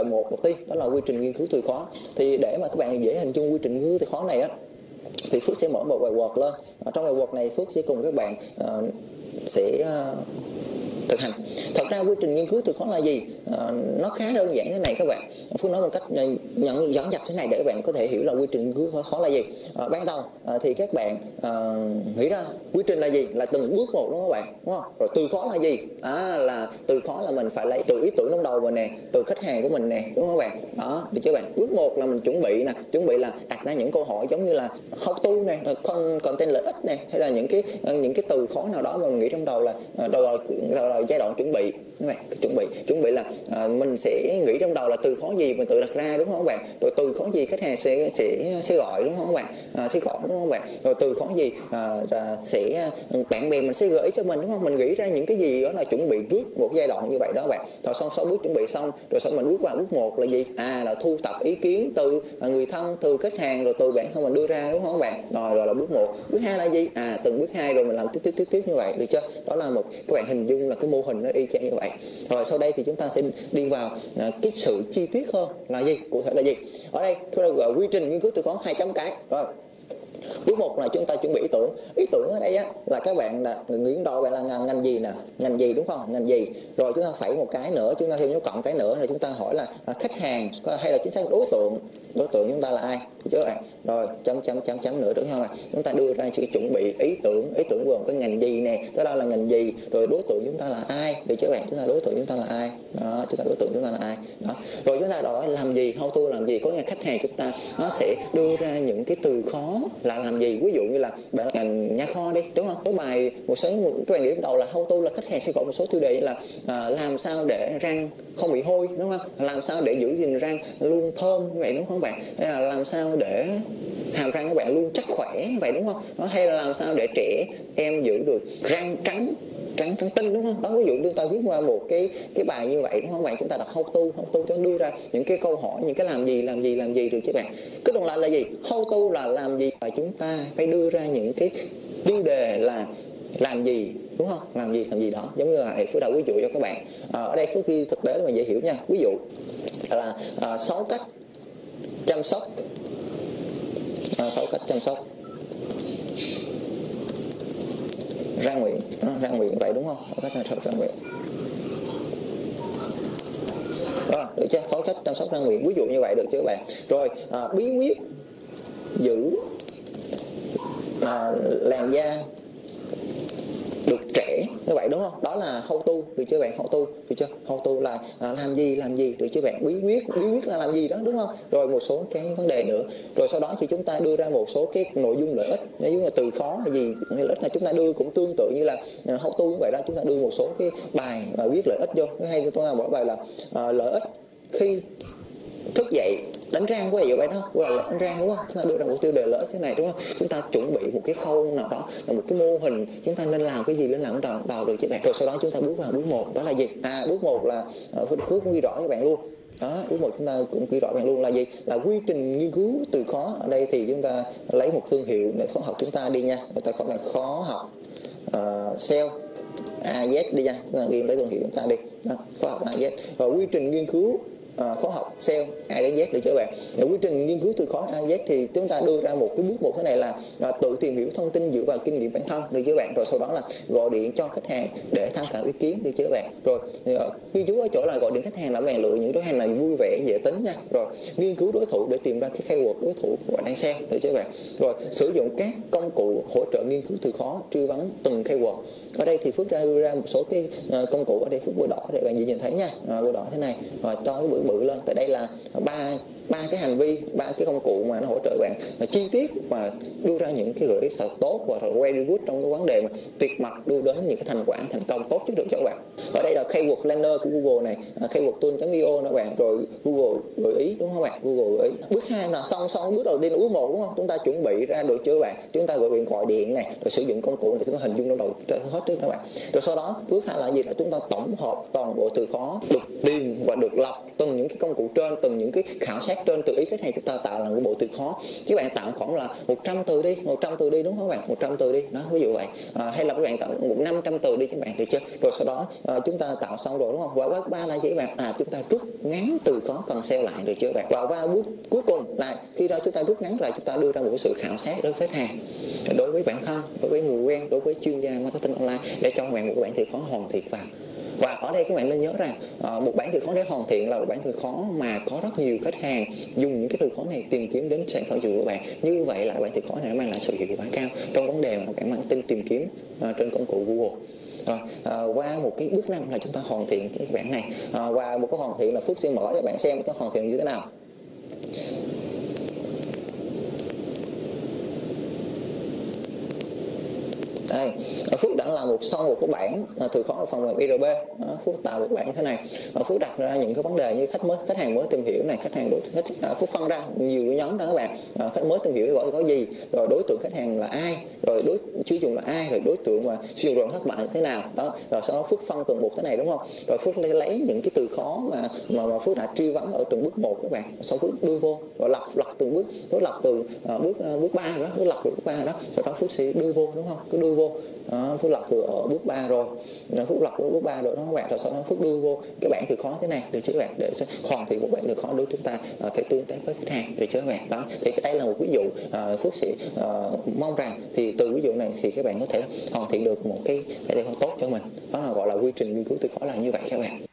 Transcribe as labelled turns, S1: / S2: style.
S1: bài 1 đầu tiên, đó là quy trình nghiên cứu từ khóa. Thì để mà các bạn dễ hình dung quy trình nghiên cứu từ khóa này á, thì Phước sẽ mở một bài Word lên. Trong bài Word này Phước sẽ cùng các bạn sẽ thực hành. Thật ra quy trình nghiên cứu từ khóa là gì? Nó khá đơn giản thế này các bạn. Phước nói một cách dẫn dắt thế này để các bạn có thể hiểu là quy trình nghiên cứu khóa là gì. Ban đầu thì các bạn nghĩ ra quy trình là gì? Là từng bước một, đúng không các bạn? Đúng không? Rồi từ khóa là gì? Là từ khóa là mình phải lấy từ ý tưởng trong đầu mình nè, từ khách hàng của mình nè, đúng không các bạn? Đó, được chưa bạn? Bước 1 là mình chuẩn bị nè, chuẩn bị là đặt ra những câu hỏi giống như là how to nè, content lợi ích nè, hay là những cái từ khóa nào đó mà mình nghĩ trong đầu là giai đoạn chuẩn bị. Các bạn chuẩn bị là mình sẽ nghĩ trong đầu là từ khóa gì mình tự đặt ra, đúng không các bạn? Rồi từ khóa gì khách hàng sẽ gọi, đúng không các bạn? Sẽ gọi, đúng không các bạn? Rồi từ khóa gì sẽ bạn bè mình sẽ gửi cho mình, đúng không? Mình nghĩ ra những cái gì đó là chuẩn bị trước một giai đoạn như vậy đó các bạn. Rồi xong 6 bước chuẩn bị xong, rồi xong mình bước qua bước 1 là gì? Là thu thập ý kiến từ người thân, từ khách hàng, rồi từ bản thân mình đưa ra, đúng không các bạn? Rồi là bước 1. Bước 2 là gì? Từng bước 2 rồi mình làm tiếp như vậy, được chưa? Đó là một, các bạn hình dung là cái mô hình nó y chang như vậy. Rồi sau đây thì chúng ta sẽ đi vào cái sự chi tiết hơn là gì, cụ thể là gì. Ở đây tôi gọi quy trình nghiên cứu từ khóa 2 chấm cái. Rồi bước 1 là chúng ta chuẩn bị ý tưởng. Ý tưởng ở đây là các bạn nghĩ đầu bạn là ngành gì nè, ngành gì, đúng không? Ngành gì. Rồi chúng ta phẩy một cái nữa, chúng ta thêm dấu cộng cái nữa là chúng ta hỏi là khách hàng hay là chính xác đối tượng chúng ta là ai, được chưa bạn? Rồi chấm nữa, đúng không ạ? Chúng ta đưa ra sự chuẩn bị ý tưởng gồm cái ngành gì nè, tới đâu là ngành gì, rồi đối tượng chúng ta là ai, được chưa bạn? Chúng ta đối tượng chúng ta là ai đó, đối tượng chúng ta là ai đó. Rồi chúng ta hỏi làm gì, how to làm gì, có nghĩa khách hàng chúng ta nó sẽ đưa ra những cái từ khó là làm gì. Ví dụ như là bạn là ngành nha kho đi, đúng không? Có bài một số các bạn nghĩ đầu là how to là khách hàng sẽ gọi một số tiêu đề như là làm sao để răng không bị hôi, đúng không? Làm sao để giữ gìn răng luôn thơm như vậy, đúng không bạn? Hay là làm sao để hàm răng các bạn luôn chắc khỏe như vậy, đúng không? Hay là làm sao để trẻ em giữ được răng trắng tinh, đúng không? Đó, ví dụ chúng ta viết qua một cái bài như vậy, đúng không bạn? Chúng ta đặt how to cho đưa ra những cái câu hỏi, những cái làm gì được chứ bạn. Cái đồng lại là gì? How to là làm gì, và chúng ta phải đưa ra những cái tiêu đề là làm gì, đúng không? Làm gì đó, giống như là Phước đã ví dụ cho các bạn. Ở đây Phước ghi thực tế để mà dễ hiểu nha. Ví dụ là 6 cách chăm sóc 6 cách chăm sóc răng miệng vậy, đúng không? 6 cách chăm sóc răng miệng. Rồi, được chưa? 6 cách chăm sóc răng miệng, ví dụ như vậy, được chưa các bạn? Rồi bí quyết giữ làn da được trẻ như vậy, đúng không? Đó là how to, được chưa bạn? How to, được chưa? How to là làm gì, được chưa bạn? Bí quyết là làm gì đó, đúng không? Rồi một số cái vấn đề nữa. Rồi sau đó thì chúng ta đưa ra một số cái nội dung lợi ích, nếu như là từ khó hay gì lợi ích là chúng ta đưa cũng tương tự như là how to như vậy đó. Chúng ta đưa một số cái bài và viết lợi ích vô. Hay chúng ta mỗi bài là lợi ích khi thức dậy đánh răng của vậy đó, gọi là đánh răng, đúng không? Chúng ta đưa ra một tiêu đề lợi ích thế này, đúng không? Chúng ta chuẩn bị một cái khâu nào đó, là một cái mô hình chúng ta nên làm cái gì, nên làm đầu được chứ bạn. Rồi sau đó chúng ta bước vào bước 1, đó là gì? Bước 1 là Phước cũng ghi rõ cho bạn luôn. Đó, bước 1 chúng ta cũng ghi rõ bạn luôn là gì? Là quy trình nghiên cứu từ khó. Ở đây thì chúng ta lấy một thương hiệu để khóa học chúng ta đi nha. Người ta gọi là khóa học SEO AZ đi nha. Chúng ta ghi lấy thương hiệu chúng ta đi. Đó, khóa học AZ. Rồi quy trình nghiên cứu khóa học SEO A đến Z, được chưa bạn? Rồi quy trình nghiên cứu từ khóa A đến Z thì chúng ta đưa ra một cái bước 1 thế này là tự tìm hiểu thông tin dựa vào kinh nghiệm bản thân, được chưa bạn? Rồi sau đó là gọi điện cho khách hàng để tham khảo ý kiến, được chưa bạn? Rồi ghi chú ở chỗ là gọi điện khách hàng là bạn lựa những đối hàng là vui vẻ, dễ tính nha. Rồi nghiên cứu đối thủ để tìm ra cái keyword đối thủ của bạn đang sale, được chưa bạn? Rồi sử dụng các công cụ hỗ trợ nghiên cứu từ khóa, truy vấn từng keyword. Ở đây thì Phước đưa ra một số cái công cụ. Ở đây Phước bôi đỏ để bạn nhìn thấy nha, bôi đỏ thế này, rồi cho cái bự lên. Tại đây là ba cái hành vi, 3 cái công cụ mà nó hỗ trợ bạn chi tiết và đưa ra những cái gợi ý thật tốt và very good trong cái vấn đề mà tuyệt mật đưa đến những cái thành quả thành công tốt nhất được cho các bạn. Ở đây là keyword planner của Google này, keywordtool.io đó bạn, rồi Google gợi ý, đúng không bạn? Google gợi ý. Bước 2 là xong bước đầu tiên là bước 1, đúng không? Chúng ta chuẩn bị ra được chưa bạn? Chúng ta gọi điện này, rồi sử dụng công cụ để chúng ta hình dung trong đầu hết trước các bạn. Rồi sau đó bước 2 là gì? Là chúng ta tổng hợp toàn bộ từ khóa được điền và được lọc từng những cái công cụ trên, từng những cái khảo sát trên từ ý khách hàng chúng ta tạo là một bộ từ khó. Các bạn tạo khoảng là 100 từ đi, 100 từ đi đúng không các bạn? 100 từ đi, đó ví dụ vậy. Hay là các bạn tạo 500 từ đi các bạn, được chưa? Rồi sau đó chúng ta tạo xong rồi đúng không? Và bước 3 là gì các bạn? Chúng ta rút ngắn từ khó cần sale lại, được chưa các bạn? Và qua bước cuối cùng là khi đó chúng ta rút ngắn rồi chúng ta đưa ra một sự khảo sát đối với khách hàng, đối với bản thân, đối với người quen, đối với chuyên gia marketing online, để cho các bạn một bản từ khó hoàn thiện vào. Và ở đây các bạn nên nhớ rằng một bản từ khó để hoàn thiện là một bản từ khó mà có rất nhiều khách hàng dùng những cái từ khó này tìm kiếm đến sản phẩm dịch vụ của bạn. Như vậy là bản từ khó này nó mang lại sự hiệu quả cao trong vấn đề mà bạn marketing tìm kiếm trên công cụ Google. Rồi, qua một cái bước 5 là chúng ta hoàn thiện cái bản này. Và một cái hoàn thiện là Phước sẽ mở cho bạn xem cái hoàn thiện như thế nào. Đây, Phước đã làm xong một cái bảng từ khó ở phần mềm IRB. Phước tạo một bảng như thế này. Phước đặt ra những cái vấn đề như khách hàng mới tìm hiểu này, khách hàng Phước phân ra nhiều cái nhóm đó các bạn. Khách mới tìm hiểu gọi có gì, rồi đối tượng khách hàng là ai, rồi sử dụng là ai, rồi đối tượng mà sử dụng rồi thất bại như thế nào đó. Rồi sau đó Phước phân từng một thế này đúng không? Rồi Phước lấy những cái từ khó mà Phước đã truy vấn ở từng bước 1 các bạn. Sau Phước đưa vô rồi lọc từng bước, Phước lọc từ bước 3 đó, Phước lọc được bước 3 đó. Sau đó Phước sẽ đưa vô đúng không? Cứ đưa vô. Phước lọc từ ở bước 3 rồi, Phước lọc bước 3 rồi đó các bạn. Rồi sau đó Phước đưa vô cái bảng từ khó thế này, được chưa các bạn, để hoàn thiện một bảng từ khó đối với chúng ta thể tương tác với khách hàng, được chưa các bạn. Đó thì đây là một ví dụ. Phước sẽ mong rằng thì từ ví dụ này thì các bạn có thể hoàn thiện được một cái bảng từ khó tốt cho mình. Đó là gọi là quy trình nghiên cứu từ khó là như vậy các bạn.